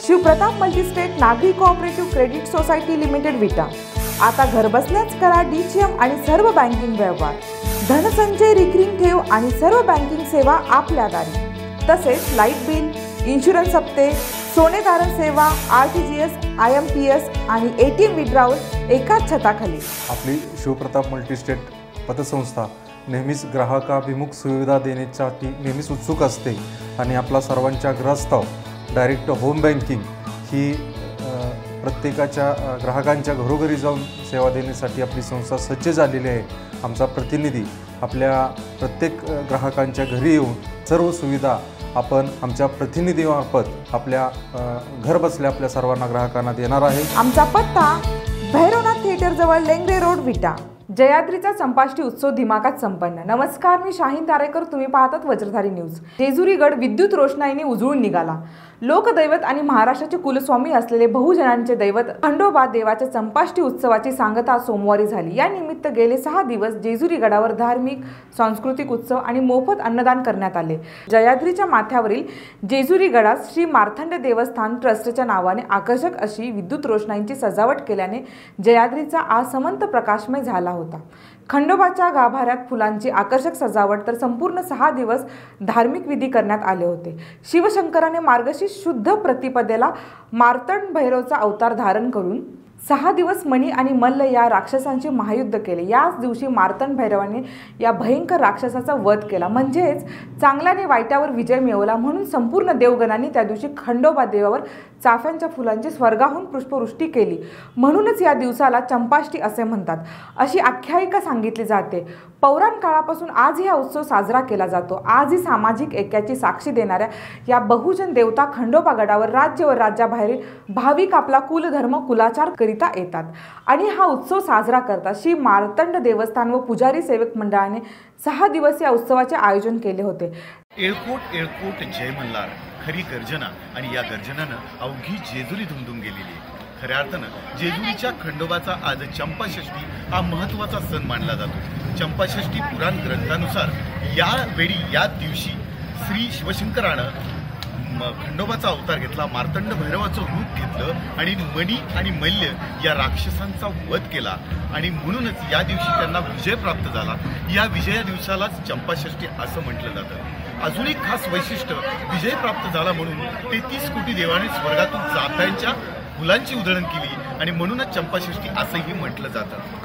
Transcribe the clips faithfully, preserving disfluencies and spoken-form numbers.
Shivpratap multistate Nagari cooperative credit society limited Vita. आता घरबसल्याच करा DCM आणि सर्व बँकिंग व्यवहार, धनसंचय, रिकरिंग ठेव आणि सर्व बँकिंग सेवा आपल्या दारी। तसेच लाईट बिल, इन्शुरन्स हप्ते, सोने तारण सेवा, आरटीजीएस, आयएमपीएस आणि एटीएम विड्रॉवल एकाच छताखाली। आपली शिवप्रताप मल्टीस्टेट पतसंस्था नेहमीच ग्राहकाभिमुख सुविधा देण्यासाठी नेहमीच उत्सुक असते आणि आपला सर्वांच्या ग्रहस्थाव डायरेक्ट होम बँकिंग ही प्रत्येकाच्या ग्राहकांच्या घरोघरी जाऊन सेवा देण्यासाठी आपली संस्था सज्ज झालेली आहे। आमचा प्रतिनिधी आपल्या प्रत्येक ग्राहकांच्या घरी येऊन सर्व सुविधा आपण आमच्या प्रतिनिधीमार्फत आपल्या घर बसल्या आपल्या सर्वांना ग्राहकांना देणार आहे। आमचा पत्ता भैरवनाथ थिएटर जवळ लेंगरे रोड विटा। जयाद्रीचा संपाष्टी उत्सव दिमाखात संपन्न। नमस्कार, मी शाहीन तारेकर, तुम्ही पाहतात वज्रधारी न्यूज। जेजुरी गड विद्युत रोषणाईने उजळून निघाला। लोकदैवत आणि महाराष्ट्राचे कुलस्वामी असलेले बहुजनांचे दैवत खंडोबा देवाच्या संपाष्टी उत्सवाची सांगता सोमवारी झाली। या निमित्त गेले सहा दिवस जेजुरी गडावर धार्मिक, सांस्कृतिक उत्सव आणि मोफत अन्नदान करण्यात आले। जयाद्रीच्या माथ्यावरील जेजुरी गडास श्री मार्तंड देवस्थान ट्रस्टच्या नावाने आकर्षक अशी विद्युत रोषणाईची सजावट केल्याने जयाद्रीचा आसमंत प्रकाशमय झाला होता। खंडोबाच्या गाभाऱ्यात फुलांची आकर्षक सजावट तर संपूर्ण सहा दिवस धार्मिक विधी करण्यात आले होते। शिवशंकराने मार्गशीर्ष शुद्ध प्रतिपदेला मार्तंड भैरवचा अवतार धारण करून सहा दिवस मणी आणि मल्ल या राक्षसांचे महायुद्ध केले। याच दिवशी मार्तंड भैरवाने या भयंकर राक्षसाचा वध केला, म्हणजेच चांगल्याने वाईटावर विजय मिळवला। म्हणून संपूर्ण देवगणांनी त्या दिवशी खंडोबा देवावर चाफ्यांच्या फुलांची स्वर्गाहून पुष्पवृष्टी केली। म्हणूनच या दिवसाला चंपाष्टी असे म्हणतात, अशी आख्यायिका सांगितली जाते। पौराण काळापासून आजही हा उत्सव साजरा केला जातो। आजही सामाजिक ऐक्याची साक्षी देणाऱ्या या बहुजन देवता खंडोबा गडावर राज्य व राज्याबाहेरील भाविक आपला कुलधर्म कुलाचार करिता येतात आणि हा उत्सव साजरा करतात। श्री मार्तंड देवस्थान व पुजारी सेवक मंडळाने सहा दिवस या उत्सवाचे आयोजन केले होते। एळकोट एळकोट जय मल्हार, खरी गर्जना आणि या गर्जनानं अवघी जेजुरी धुमधुम गेलेली आहे। खऱ्या अर्थानं जेजुरीच्या खंडोबाचा आज चंपाषष्ठी हा महत्त्वाचा सण मानला जातो। चंपाषष्ठी पुराण ग्रंथानुसार या वेळी या दिवशी श्री शिवशंकरानं खंडोबाचा अवतार घेतला, मार्तंड भैरवाचं रूप घेतलं आणि मणी आणि मल्य या राक्षसांचा वध केला आणि म्हणूनच या दिवशी त्यांना विजय प्राप्त झाला। या विजया दिवसालाच चंपाषष्ठी असं म्हटलं जातं। अजून एक खास वैशिष्ट्य, विजय प्राप्त झाला म्हणून तेहतीस कोटी देवाने स्वर्गातून चाफ्यांच्या फुलांची उधळण केली आणि म्हणूनच चंपाषष्ठी असंही म्हटलं जातं।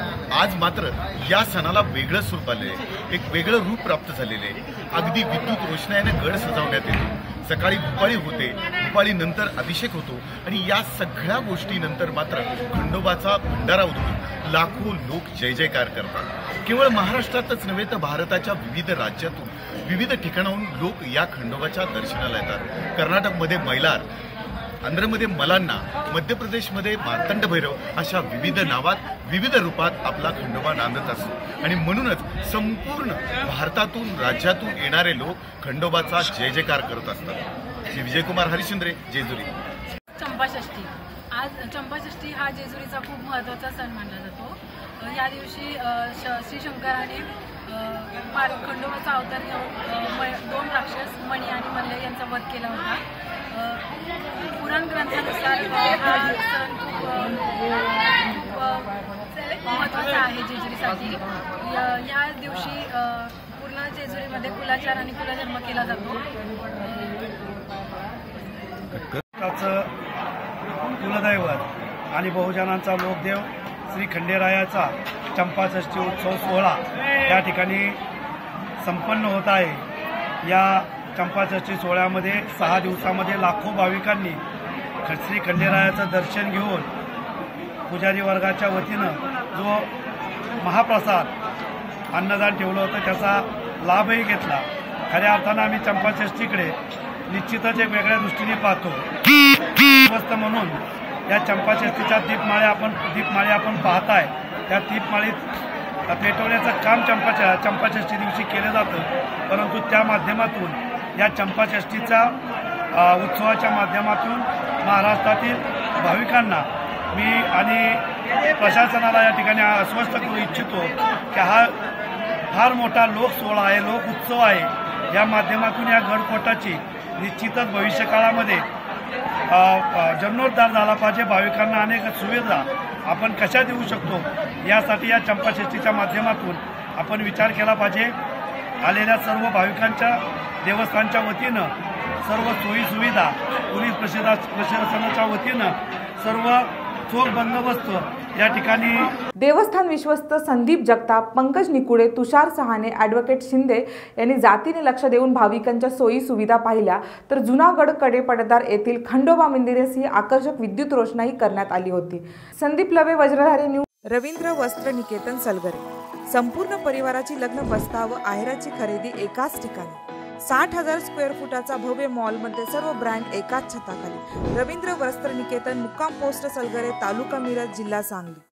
आज मात्र या सणाला वेगळं स्वरूप आले, एक वेगळं रूप प्राप्त झालेले आहे। अगदी विद्युत रोषणाईने गड सजवण्यात येतो। सकाळी भुपाळी होते, भुपाळी नंतर अभिषेक होतो आणि या सगळ्या गोष्टीनंतर मात्र खंडोबाचा भंडारा उधळून लाखो लोक जय जयकार करतात। केवळ महाराष्ट्रातच नव्हे तर भारताच्या विविध राज्यातून, विविध ठिकाणाहून लोक या खंडोबाच्या दर्शनाला येतात। कर्नाटकमध्ये मैलार, आंध्रमध्ये मलांना, मध्य प्रदेशमध्ये मार्तंड भैरव अशा विविध नावात, विविध रूपात आपला खंडोबा नांदत असतो आणि म्हणूनच संपूर्ण भारतातून, राज्यातून येणारे लोक खंडोबाचा जय जयकार करत असतात। श्री विजयकुमार हरिश्चंद्रे, जेजुरी। चंपाषष्ठी, आज चंपाषष्ठी हा जेजुरीचा खूप महत्त्वाचा सण मानला जातो। या दिवशी श्री शंकराने खंडोबाचा अवतार घेऊन दोन राक्षस मणी आणि मल्ल यांचा वध केला होता। पुराण ग्रंथानुसार हा सण खूप महत्त्वाचा आहे जेजुरीसाठी। या दिवशी पूर्ण जेजुरीमध्ये कुलाचार आणि कुलधर्म केला जातो। कुलदैवत आणि बहुजनांचा लोकदेव श्री खंडेरायाचा चंपाषष्ठी उत्सव सोहळा या ठिकाणी संपन्न होत आहे। या चंपाषष्ठी सोहळ्यामध्ये सहा दिवसामध्ये लाखो भाविकांनी श्री खंडेरायाचं दर्शन घेऊन पुजारी वर्गाच्या वतीनं जो महाप्रसाद अन्नदान ठेवलं होतं त्याचा लाभही घेतला। खऱ्या अर्थानं आम्ही चंपाषष्ठीकडे निश्चितच एक वेगळ्या दृष्टीने पाहतो। मस्त म्हणून या चंपाषष्ठीच्या दीपमाळे आपण दीपमाळे आपण पाहताय, त्या दीपमाळीत पेटवण्याचं काम चंपा चंपाषष्ठी दिवशी केलं जातं। परंतु त्या माध्यमातून या चंपाषष्ठीच्या उत्सवाच्या माध्यमातून महाराष्ट्रातील भाविकांना मी आणि प्रशासनाला या ठिकाणी आश्वस्त करू इच्छितो की हा फार मोठा लोक सोहळा आहे, लोक उत्सव आहे। या माध्यमातून या गडकोटाची निश्चितच भविष्यकाळामध्ये अ, अ, जीर्णोद्धार झाला पाहिजे, भाविकांना अनेक सुविधा आपण कशा देऊ शकतो यासाठी या चंपाषष्ठीच्या माध्यमातून आपण विचार केला पाहिजे. आलेल्या सर्व भाविकांच्या देवस्थानच्या वतीनं सर्व सोयी सुविधा, पोलीस प्रशासना प्रशासनाच्या वतीनं सर्व चोख बंदोबस्त या ठिकाणी. देवस्थान विश्वस्त संदीप जगताप, पंकज निकुडे, तुषार सहाने, ॲडव्होकेट शिंदे यांनी जातीने लक्ष देऊन भाविकांच्या सोयी सुविधा पाहिल्या. तर जुनागड कडे पडदार येथील खंडोबा मंदिरेस ही आकर्षक विद्युत रोषणाई करण्यात आली होती. संदीप लवे, वज्रधारी न्यूज. रवींद्र वस्त्र निकेतन सलगरे. संपूर्ण परिवाराची लग्न बस्ता व आहेराची खरेदी एकाच ठिकाणी. साठ हजार स्क्वेअर फुटाचा भव्य मॉलमध्ये सर्व ब्रँड एकाच छताखाली. रवींद्र वस्त्र निकेतन, मुक्काम पोस्ट सलगरे, तालुका मिरज, जिल्हा सांगली.